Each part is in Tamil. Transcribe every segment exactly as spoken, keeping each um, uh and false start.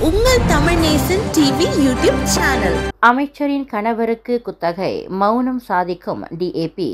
உங்கள் Tamil Nesan TV YouTube channel. அமைச்சரின் கணவருக்கு குத்தகை, மௌனம் சாதிக்கும் டிஏபி.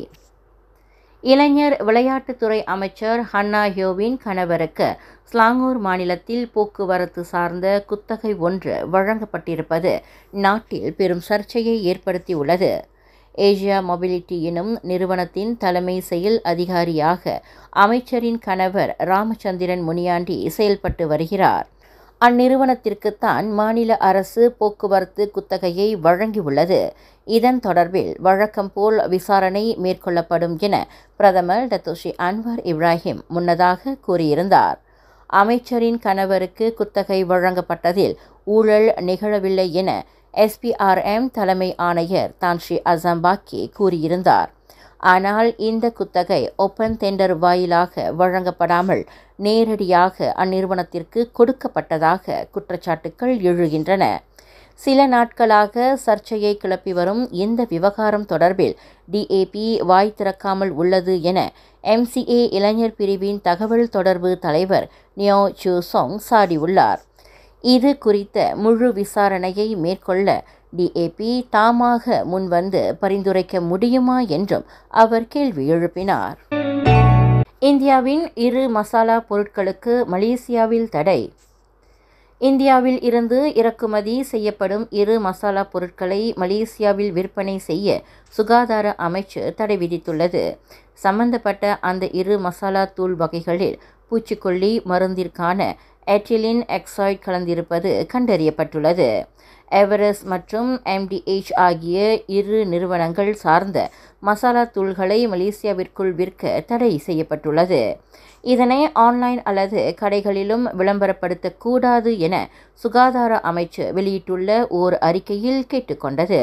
இளைஞர் விளையாட்டுத்துறை அமைச்சர் ஹன்னா ஹியோவின் கணவருக்கு ஸ்லாங்கூர் மாநிலத்தில் போக்குவரத்து சார்ந்த குத்தகை ஒன்று வழங்கப்பட்டிருப்பது நாட்டில் பெரும் சர்ச்சையை ஏற்படுத்தியுள்ளது. ஏசியா மொபிலிட்டி எனும் நிறுவனத்தின் தலைமை செயல் அதிகாரியாக அமைச்சரின் கணவர் ராமச்சந்திரன் முனியாண்டி செயல்பட்டு வருகிறார். அந்நிறுவனத்திற்குத்தான் மாநில அரசு போக்குவரத்து குத்தகையை வழங்கியுள்ளது. இதன் தொடர்பில் வழக்கம் போல் விசாரணை மேற்கொள்ளப்படும் என பிரதமர் டத்தோஸ்ரீ அன்வார் இப்ராஹிம் முன்னதாக கூறியிருந்தார். அமைச்சரின் கணவருக்கு குத்தகை வழங்கப்பட்டதில் ஊழல் நிகழவில்லை என எஸ்பிஆர்எம் தலைமை ஆணையர் தான்ஸ்ரீ அசாம்பாக்கி கூறியிருந்தார். ஆனால் இந்த குத்தகை ஓப்பன் டெண்டர் வாயிலாக வழங்கப்படாமல் நேரடியாக அந்நிறுவனத்திற்கு கொடுக்கப்பட்டதாக குற்றச்சாட்டுக்கள் எழுகின்றன. சில நாட்களாக சர்ச்சையை கிளப்பி வரும் இந்த விவகாரம் தொடர்பில் டிஏபி வாய் திறக்காமல் உள்ளது என எம்சிஏ இளைஞர் பிரிவின் தகவல் தொடர்பு தலைவர் நியோ சூ சொங் சாடியுள்ளார். இது குறித்த முழு விசாரணையை மேற்கொள்ள டிஏபி தாமாக முன்வந்து பரிந்துரைக்க முடியுமா என்றும் அவர் கேள்வி எழுப்பினார். இந்தியாவின் இரு மசாலா பொருட்களுக்கு மலேசியாவில் தடை. இந்தியாவில் இருந்து இறக்குமதி செய்யப்படும் இரு மசாலா பொருட்களை மலேசியாவில் விற்பனை செய்ய சுகாதார அமைச்சு தடை விதித்துள்ளது. சம்பந்தப்பட்ட அந்த இரு மசாலா தூள் வகைகளில் பூச்சிக்கொல்லி மருந்திற்கான எட்டிலின் எக்ஸாய்ட் கலந்திருப்பது கண்டறியப்பட்டுள்ளது. எவரெஸ்ட் மற்றும் எம்டிஎச் ஆகிய இரு நிறுவனங்கள் சார்ந்த மசாலா தூள்களை மலேசியாவிற்குள் விற்க தடை செய்யப்பட்டுள்ளது. இதனை ஆன்லைன் அல்லது கடைகளிலும் விளம்பரப்படுத்தக்கூடாது என சுகாதார அமைச்சு வெளியிட்டுள்ள ஓர் அறிக்கையில் கேட்டுக்கொண்டது.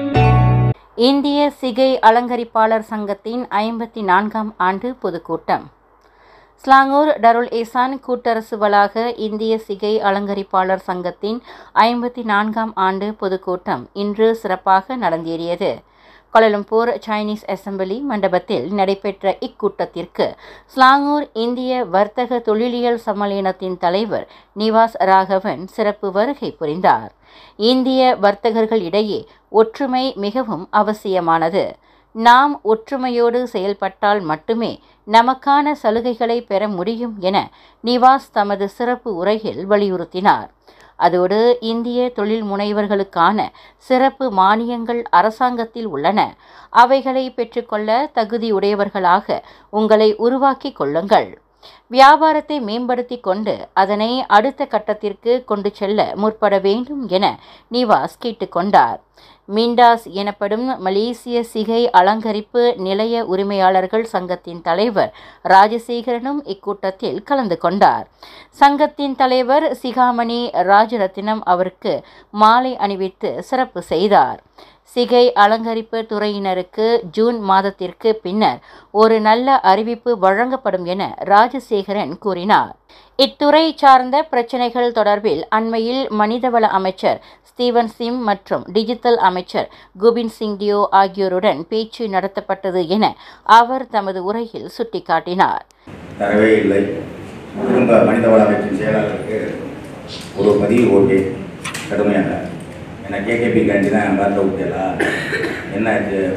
இந்திய சிகை அலங்கரிப்பாளர் சங்கத்தின் ஐம்பத்தி நான்காம் ஆண்டு பொதுக்கூட்டம். ஸ்லாங்கூர் டருல் ஏசான் கூட்டரசு வளாக இந்திய சிகை அலங்கரிப்பாளர் சங்கத்தின் ஐம்பத்தி நான்காம் ஆண்டு பொதுக்கூட்டம் இன்று சிறப்பாக நடந்தேறியது. கோலாலம்பூர் சைனீஸ் அசெம்பிளி மண்டபத்தில் நடைபெற்ற இக்கூட்டத்திற்கு ஸ்லாங்கூர் இந்திய வர்த்தக தொழிலியல் சம்மேளனத்தின் தலைவர் நிவாஸ் ராகவன் சிறப்பு வருகை புரிந்தார். இந்திய வர்த்தகர்கள் இடையே ஒற்றுமை மிகவும் அவசியமானது. நாம் ஒற்றுமையோடு செயல்பட்டால் மட்டுமே நமக்கான சலுகைகளை பெற முடியும் என நிவாஸ் தமது சிறப்பு உரையில் வலியுறுத்தினார். அதோடு இந்திய தொழில் முனைவர்களுக்கான சிறப்பு மானியங்கள் அரசாங்கத்தில் உள்ளன. அவைகளை பெற்றுக்கொள்ள தகுதியுடையவர்களாக உங்களை உருவாக்கி கொள்ளுங்கள். வியாபாரத்தை மேம்படுத்தி கொண்டு அதனை அடுத்த கட்டத்திற்கு கொண்டு செல்ல முற்பட வேண்டும் என நிவாஸ் கேட்டுக்கொண்டார். மிண்டாஸ் எனப்படும் மலேசிய சிகை அலங்கரிப்பு நிலைய உரிமையாளர்கள் சங்கத்தின் தலைவர் ராஜசேகரனும் இக்கூட்டத்தில் கலந்து கொண்டார். சங்கத்தின் தலைவர் சிகாமணி ராஜரத்தினம் அவருக்கு மாலை அணிவித்து சிறப்பு செய்தார். சிகை அலங்கரிப்பு துறையினருக்கு ஜூன் மாதத்திற்கு பின்னர் ஒரு நல்ல அறிவிப்பு வழங்கப்படும் என ராஜசேகரன் கூறினார். இத்துறை சார்ந்த பிரச்சினைகள் தொடர்பில் அண்மையில் மனிதவள அமைச்சர் ஸ்டீவன் சிம் மற்றும் டிஜிட்டல் அமைச்சர் கோபிந்த் சிங் டியோ ஆகியோருடன் பேச்சு நடத்தப்பட்டது என அவர் தமது உரையில் சுட்டிக்காட்டினார். தரவே இல்லை. திரும்ப மனிதவள அமைச்சின் செயலாளருக்கு ஒரு பதிவு ஓகே கடுமையாக என்ன கேகேபி காண்டி தான் வார்த்தை விட்டியலா, என்ன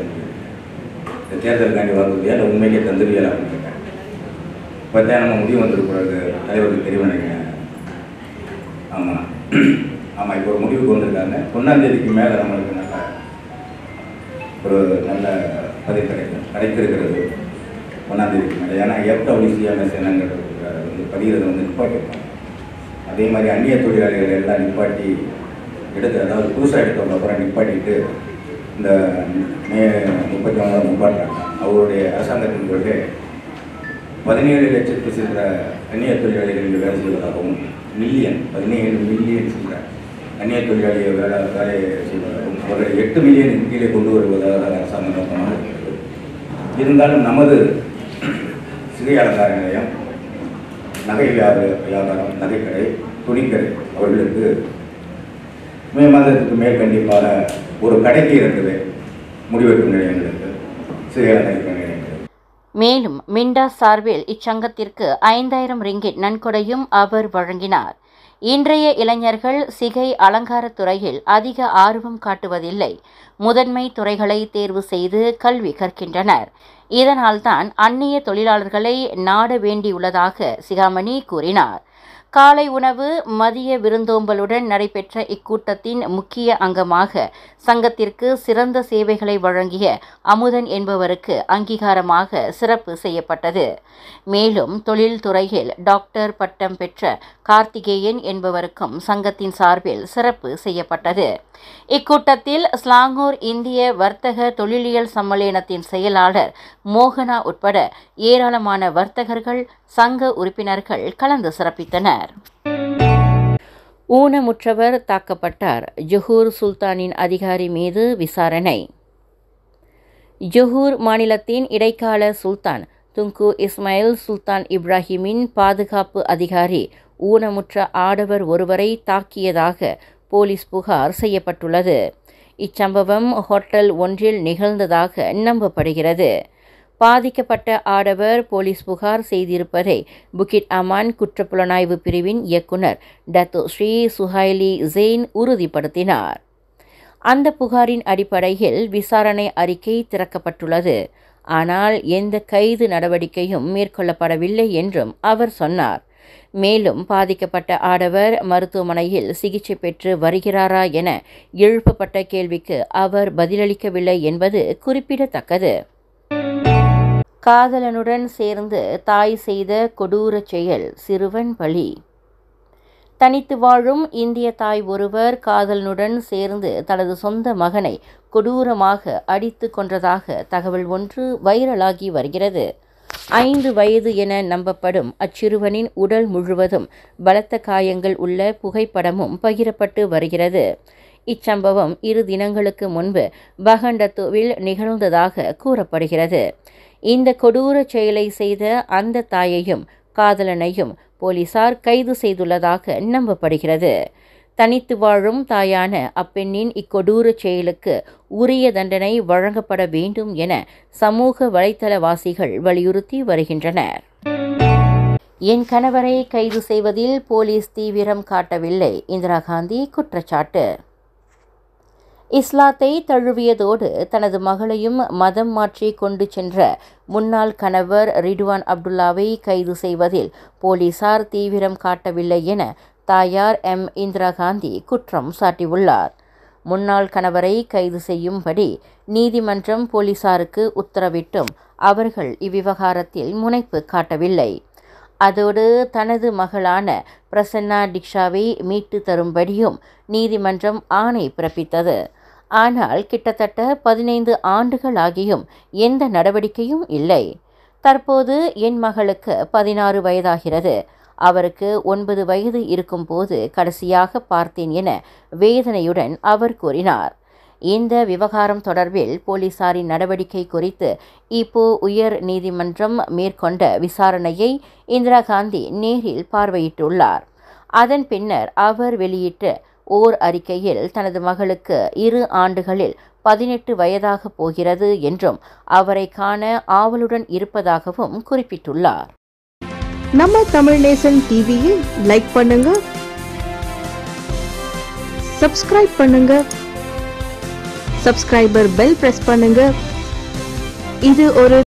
இந்த தேர்தலுக்காண்டி வாக்குறுதியா இல்லை உண்மைக்கே தந்துருவியலா அப்படின்னு கேட்டேன். இப்போ தான் நம்ம முடிவு வந்துருக்கூடாது தலைவருக்கு தெரியும் நினைக்கிறேன். ஆமாம் ஆமாம் இப்போ ஒரு முடிவுக்கு வந்திருக்காங்க. ஒன்றாந்தேதிக்கு மேலே நம்மளுக்கு நல்ல ஒரு நல்ல பதிவு கிடைக்கும் கிடைத்திருக்கிறது ஒன்றாந்தேதிக்கு மேலே. ஏன்னா எஃப்டபிள்யூசிஎம்எஸ் என்னங்கிறது வந்து பதிகிறத வந்து நிப்பாட்டிருக்காங்க. அதே மாதிரி அந்நிய தொழிலாளிகள் எல்லாம் நிப்பாட்டி எடுத்து, அதாவது புதுசாக எடுத்தவங்க அப்புறம் நிப்பாட்டிட்டு இந்த மே முப்பத்தி ஒன்றாவது நிப்பாட்டுறாங்க. அவருடைய அரசாங்கத்தின் பொழுது பதினேழு லட்சத்து சென்ற அந்நிய தொழிலாளிகள் இங்கே வேலை செய்வதாகவும், மில்லியன் பதினேழு மில்லியன் சென்ற அந்நிய தொழிலாளியை வேலை வேலை செய்வதாகவும், அவர்களை எட்டு மில்லியன் கீழே கொண்டு வருவதாக அரசாங்கம் நோக்கமாக இருக்கிறது. இருந்தாலும் நமது சிகை அலங்கார நிலையம், நகை வியாபார வியாபாரம் நகைக்கடை, துணிக்கடை அவர்களுக்கு மே மாதத்துக்கு மேல் கண்டிப்பாக ஒரு கடைக்கு இருக்குது முடிவெடுக்கும் நிலையங்களுக்கு சிகை அலங்கரிக்கும் நிலையங்கள். மேலும் மிண்டா சார்பில் இச்சங்கத்திற்கு ஐந்தாயிரம் ரிங்கிட் நன்கொடையும் அவர் வழங்கினார். இன்றைய இளைஞர்கள் சிகை அலங்காரத் துறையில் அதிக ஆர்வம் காட்டுவதில்லை. முதன்மை துறைகளை தேர்வு செய்து கல்வி கற்கின்றனர். இதனால்தான் அந்நிய தொழிலாளர்களை நாட வேண்டியுள்ளதாக சிகாமணி கூறினார். காலை உணவு மதிய விருந்தோம்பலுடன் நடைபெற்ற இக்கூட்டத்தின் முக்கிய அங்கமாக சங்கத்திற்கு சிறந்த சேவைகளை வழங்கிய அமுதன் என்பவருக்கு அங்கீகாரமாக சிறப்பு செய்யப்பட்டது. மேலும் தொழில்துறையில் டாக்டர் பட்டம் பெற்ற கார்த்திகேயன் என்பவருக்கும் சங்கத்தின் சார்பில் சிறப்பு செய்யப்பட்டது. இக்கூட்டத்தில் ஸ்லாங்கூர் இந்திய வர்த்தக தொழிலியல் சம்மேளனத்தின் செயலாளர் மோகனா உட்பட ஏராளமான வர்த்தகர்கள், சங்க உறுப்பினர்கள் கலந்து சிறப்பித்தனர். ஊனமுற்றவர் தாக்கப்பட்டார். ஜொஹூர் சுல்தானின் அதிகாரி மீது விசாரணை. ஜொஹூர் மாநிலத்தின் இடைக்கால சுல்தான் துங்கு இஸ்மாயில் சுல்தான் இப்ராஹிமின் பாதுகாப்பு அதிகாரி ஊனமுற்ற ஆடவர் ஒருவரை தாக்கியதாக போலீஸ் புகார் செய்யப்பட்டுள்ளது. இச்சம்பவம் ஹோட்டல் ஒன்றில் நிகழ்ந்ததாக நம்பப்படுகிறது. பாதிக்கப்பட்ட ஆடவர் போலீஸ் புகார் செய்திருப்பதை புகிட் அமான் குற்றப்புலனாய்வு பிரிவின் இயக்குனர் டத்தோ ஸ்ரீ சுஹைலி ஜெயின் உறுதிப்படுத்தினார். அந்த புகாரின் அடிப்படையில் விசாரணை அறிக்கை திறக்கப்பட்டுள்ளது. ஆனால் எந்த கைது நடவடிக்கையும் மேற்கொள்ளப்படவில்லை என்றும் அவர் சொன்னார். மேலும் பாதிக்கப்பட்ட ஆடவர் மருத்துவமனையில் சிகிச்சை பெற்று வருகிறாரா என எழுப்பப்பட்ட கேள்விக்கு அவர் பதிலளிக்கவில்லை என்பது குறிப்பிடத்தக்கது. காதலனுடன் சேர்ந்து தாய் செய்த கொடூரச் செயல், சிறுவன் பலி. தனித்து வாழும் இந்திய தாய் ஒருவர் காதலனுடன் சேர்ந்து தனது சொந்த மகனை கொடூரமாக அடித்து கொன்றதாக தகவல் ஒன்று வைரலாகி வருகிறது. ஐந்து வயது என நம்பப்படும் அச்சிறுவனின் உடல் முழுவதும் பலத்த காயங்கள் உள்ள புகைப்படமும் பகிரப்பட்டு வருகிறது. இச்சம்பவம் இரு தினங்களுக்கு முன்பு பகண்டத்துவில் நிகழ்ந்ததாக கூறப்படுகிறது. இந்த கொடூர செயலை செய்த அந்த தாயையும் காதலனையும் போலீசார் கைது செய்துள்ளதாக நம்பப்படுகிறது. தனித்து வாழும் தாயான அப்பெண்ணின் இக்கொடூர செயலுக்கு உரிய தண்டனை வழங்கப்பட வேண்டும் என சமூக வலைத்தளவாசிகள் வலியுறுத்தி வருகின்றனர். என் கணவரை கைது செய்வதில் போலீஸ் தீவிரம் காட்டவில்லை, இந்திரா காந்தி குற்றச்சாட்டு. இஸ்லாத்தை தழுவியதோடு தனது மகளையும் மதம் மாற்றி கொண்டு சென்ற முன்னாள் கணவர் ரிடுவான் அப்துல்லாவை கைது செய்வதில் போலீசார் தீவிரம் காட்டவில்லை என தாயார் எம் இந்திரா காந்தி குற்றம் சாட்டியுள்ளார். முன்னாள் கணவரை கைது செய்யும்படி நீதிமன்றம் போலீசாருக்கு உத்தரவிட்டும் அவர்கள் இவ்விவகாரத்தில் முனைப்பு காட்டவில்லை. அதோடு தனது மகளான பிரசன்னா டிக்ஷாவை மீட்டு தரும்படியும் நீதிமன்றம் ஆணை பிறப்பித்தது. ஆனால் கிட்டத்தட்ட பதினைந்து ஆண்டுகளாகியும் எந்த நடவடிக்கையும் இல்லை. தற்போது என் மகளுக்கு பதினாறு வயதாகிறது. அவருக்கு ஒன்பது வயது இருக்கும்போது கடைசியாக பார்த்தேன் என வேதனையுடன் அவர் கூறினார். இந்த விவகாரம் தொடர்பில் போலீசாரின் நடவடிக்கை குறித்து இப்போ உயர் நீதிமன்றம் மேற்கொண்ட விசாரணையை இந்திரா காந்தி நேரில் பார்வையிட்டுள்ளார். அதன் பின்னர் அவர் வெளியிட்ட ஓர் அறிக்கையில் தனது மகளுக்கு இரு ஆண்டுகளில் பதினெட்டு வயதாக போகிறது என்றும் அவரை காண ஆவலுடன் இருப்பதாகவும் குறிப்பிட்டுள்ளார். நம்ம தமிழ் நேசன் டிவியை லைக் பண்ணுங்க, சப்ஸ்கிரைப் பண்ணுங்க, சப்ஸ்கிரைபர் பெல் பிரஸ் பண்ணுங்க. இது ஒரு